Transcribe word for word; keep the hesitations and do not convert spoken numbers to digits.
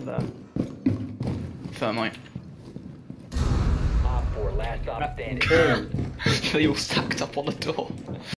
there. Thermite. Op four, last stop standing. They all stacked up on the door.